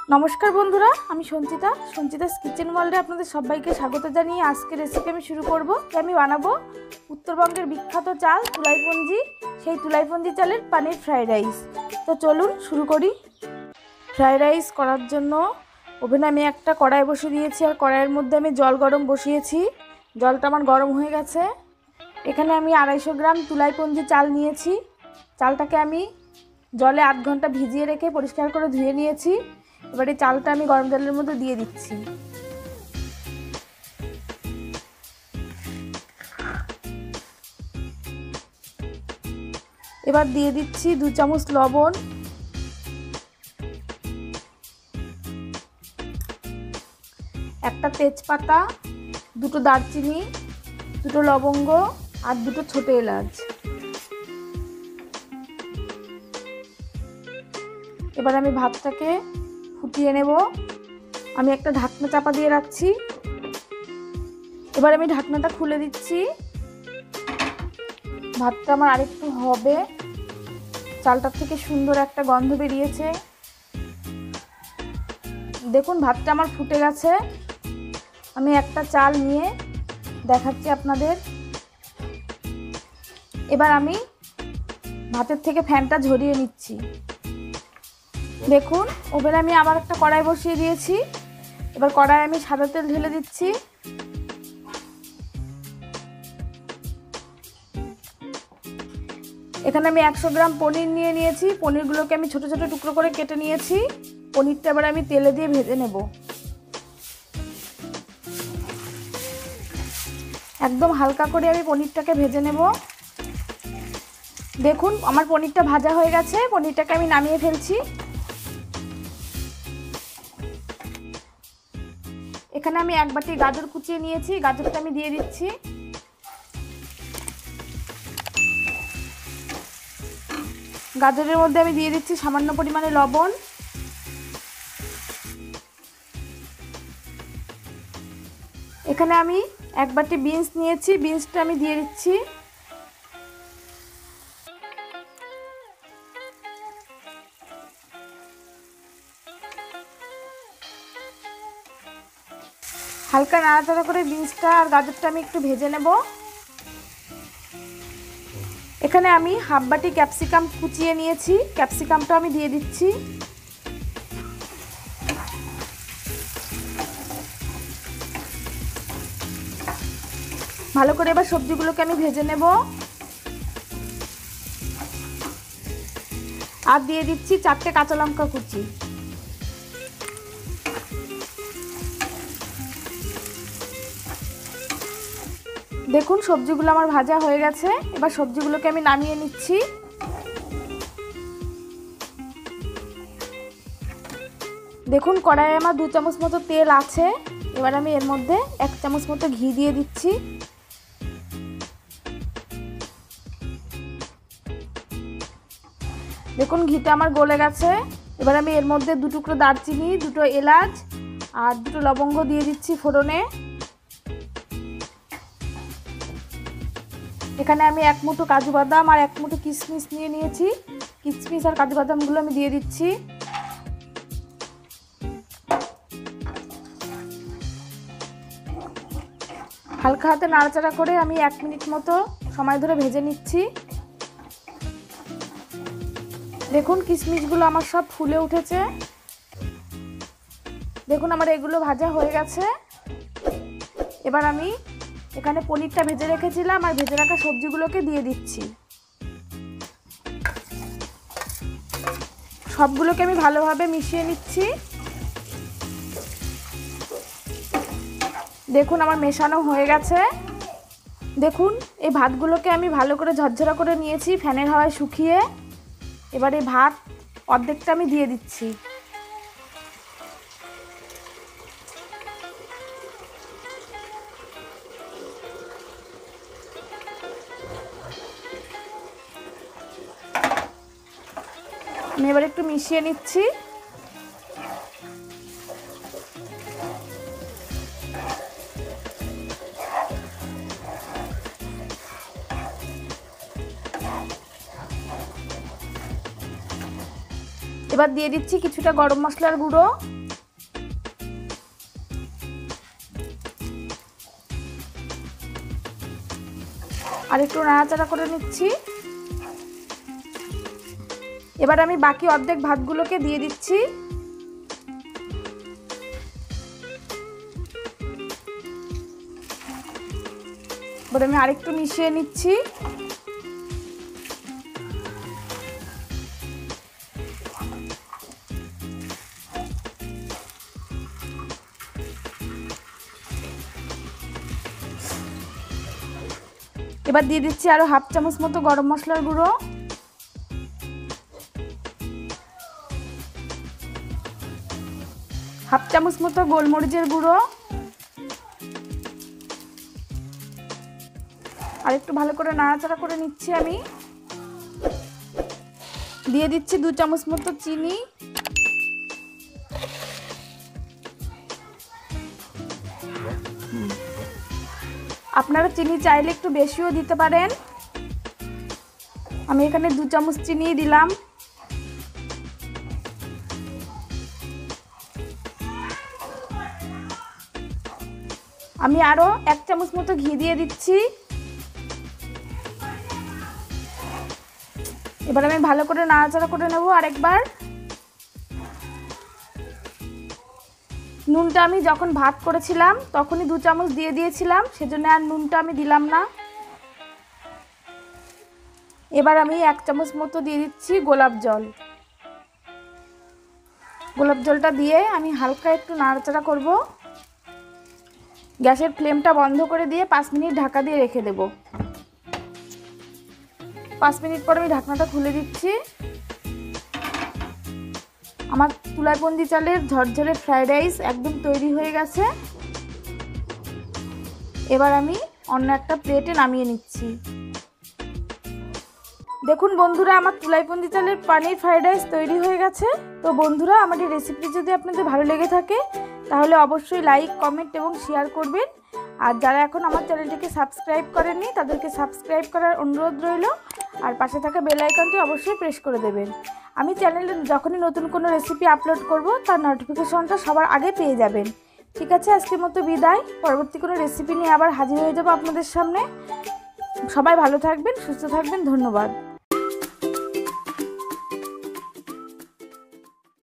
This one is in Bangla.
নমস্কার বন্ধুরা, আমি সঞ্চিতাস কিচেন ওয়ার্ল্ডে আপনাদের সবাইকে স্বাগত জানিয়ে আজকের রেসিপি আমি শুরু করব। আমি বানাবো উত্তরবঙ্গের বিখ্যাত চাল তুলাইপঞ্জি, সেই তুলাইপঞ্জি চালের পানির ফ্রাইড রাইস। তো চলুন শুরু করি। ফ্রাইড রাইস করার জন্য ওভেনে আমি একটা কড়াই বসিয়ে দিয়েছি, আর কড়াইয়ের মধ্যে আমি জল গরম বসিয়েছি। জলটা আমার গরম হয়ে গেছে। এখানে আমি 250 গ্রাম তুলাইপঞ্জি চাল নিয়েছি। চালটাকে আমি জলে 8 ঘন্টা ভিজিয়ে রেখে পরিষ্কার করে ধুয়ে নিয়েছি। এবারে চালটা আমি গরম জলের মধ্যে দিয়ে দিচ্ছি। এবার দিয়ে দিচ্ছি 2 চামচ লবণ, 1টা তেজপাতা, 2টো দারচিনি, 2টো লবঙ্গ আর 2টো ছোট এলাচ। এবার আমি ভাতটাকে ফুটিয়ে নেব। আমি একটা ঢাকনা চাপা দিয়ে রাখছি। এবার আমি ঢাকনাটা খুলে দিচ্ছি। ভাতটা আমার আরেকটু হবে। চালটার থেকে সুন্দর একটা গন্ধ বেরিয়েছে। দেখুন ভাতটা আমার ফুটে গেছে। আমি একটা চাল নিয়ে দেখাচ্ছি আপনাদের। এবার আমি ভাতের থেকে ফ্যানটা ঝরিয়ে নিচ্ছি। দেখুন ওভেনে আমি আবার একটা কড়াই বসিয়ে দিয়েছি। এবার কড়াই আমি সাদা তেল ঢেলে দিচ্ছি। এখানে আমি 100 গ্রাম পনির নিয়ে নিয়েছি। পনিরগুলোকে আমি ছোট ছোট টুকরো করে কেটে নিয়েছি। পনিরটা এবার আমি তেলে দিয়ে ভেজে নেব। একদম হালকা করে আমি পনিরটাকে ভেজে নেব। দেখুন আমার পনিরটা ভাজা হয়ে গেছে। পনিরটাকে আমি নামিয়ে ফেলছি। এখানে আমি 1 বাটি গাজর কুচিয়ে নিয়েছি। গাজরটা আমি দিয়ে দিচ্ছি। গাজরের মধ্যে আমি দিয়ে দিচ্ছি সামান্য পরিমাণে লবণ। এখানে আমি 1 বাটি বিনস নিয়েছি। বিনসটা আমি দিয়ে দিচ্ছি। হালকা নাড়াচাড়া করে বিনসটা আর গাজরটা আমি একটু ভেজে নেব। এখানে আমি 1/2 বাটি ক্যাপসিকাম কুচিয়ে নিয়েছি। ক্যাপসিকামটা আমি দিয়ে দিচ্ছি। ভালো করে এবার সবজিগুলোকে আমি ভেজে নেব। আর দিয়ে দিচ্ছি 4টে কাঁচা লঙ্কা কুচি। দেখুন সবজিগুলো আমার ভাজা হয়ে গেছে। এবার সবজিগুলোকে আমি নামিয়ে নিচ্ছি। দেখুন কড়াইয়ে আমার 2 চামচ মতো তেল আছে। এবার আমি এর মধ্যে 1 চামচ মতো ঘি দিয়ে দিচ্ছি। দেখুন ঘিটা আমার গলে গেছে। এবার আমি এর মধ্যে 2 টুকরো দারচিনি, 2টো এলাচ আর 2টো লবঙ্গ দিয়ে দিচ্ছি ফোড়নে। এখানে আমি 1 মুঠো কাজু বাদাম আর 1 মুঠো কিশমিশ নিয়ে নিয়েছি। কিশমিশ আর কাজু বাদামগুলো আমি দিয়ে দিচ্ছি। হালকা হাতে নাড়াচাড়া করে আমি 1 মিনিট মতো সময় ধরে ভেজে নিচ্ছি। দেখুন কিশমিশগুলো আমার সব ফুলে উঠেছে। দেখুন আমার এগুলো ভাজা হয়ে গেছে। এবার আমি এখানে পনিরটা ভেজে রেখেছিলাম আর ভেজে রাখা সবজিগুলোকে দিয়ে দিচ্ছি। সবগুলোকে আমি ভালোভাবে মিশিয়ে নিচ্ছি। দেখুন আমার মেশানো হয়ে গেছে। দেখুন এই ভাতগুলোকে আমি ভালো করে ঝরঝরা করে নিয়েছি ফ্যানের হাওয়ায় শুকিয়ে। এবার এই ভাত অর্ধেকটা আমি দিয়ে দিচ্ছি। আমি এবার একটু মিশিয়ে নিচ্ছি। এবার দিয়ে দিচ্ছি কিছুটা গরম মশলার গুঁড়ো, আর একটু নাড়াচাড়া করে নিচ্ছি। এবার আমি বাকি অর্ধেক ভাতগুলোকে দিয়ে দিচ্ছি। এবার আমি আরেকটু মিশিয়ে নিচ্ছি। এবার দিয়ে দিচ্ছি আরো হাফ চামচ মতো গরম মশলার গুঁড়ো, হাফ চামচ মতো গোলমরিচের গুঁড়ো, আর একটু ভালো করে নাড়াচাড়া করে নিচ্ছি। আমি দিয়ে দিচ্ছি 2 চামচ মতো চিনি, আপনারা চিনি চাইলে একটু বেশিও দিতে পারেন। আমি এখানে 2 চামচ চিনি দিলাম। আমি আরো 1 চামচ মতো ঘি দিয়ে দিচ্ছি। এবার আমি ভালো করে নাড়াচাড়া করে নেব আরেকবার। নুনটা আমি যখন ভাত করেছিলাম তখনই 2 চামচ দিয়ে দিয়েছিলাম, সেজন্য আর নুনটা আমি দিলাম না। এবার আমি 1 চামচ মতো দিয়ে দিচ্ছি গোলাপ জল। গোলাপ জলটা দিয়ে আমি হালকা একটু নাড়াচাড়া করব। গ্যাসের ফ্লেমটা বন্ধ করে দিয়ে 5 মিনিট ঢাকা দিয়ে রেখে দেব। 5 মিনিট পর আমি ঢাকনাটা খুলে দিচ্ছি। আমার তুলাইপন্দি চালের ঝরঝরে ফ্রাইড রাইস একদম তৈরি হয়ে গেছে। এবার আমি অন্য একটা প্লেটে নামিয়ে নিচ্ছি। দেখুন বন্ধুরা, আমার তুলাইপন্দি চালের পানির ফ্রাইড রাইস তৈরি হয়ে গেছে। তো বন্ধুরা, আমার এই রেসিপি যদি আপনাদের ভালো লেগে থাকে তাহলে অবশ্যই লাইক, কমেন্ট এবং শেয়ার করবেন। আর যারা এখন আমার চ্যানেলটিকে সাবস্ক্রাইব করেননি তাদেরকে সাবস্ক্রাইব করার অনুরোধ রইল। আর পাশে থাকা বেল আইকনটি অবশ্যই প্রেস করে দেবেন। আমি চ্যানেলে যখনই নতুন কোনো রেসিপি আপলোড করব তার নোটিফিকেশনটা সবার আগে পেয়ে যাবেন। ঠিক আছে, আজকের মতো বিদায়। পরবর্তী কোনো রেসিপি নিয়ে আবার হাজির হয়ে যাব আপনাদের সামনে। সবাই ভালো থাকবেন, সুস্থ থাকবেন। ধন্যবাদ।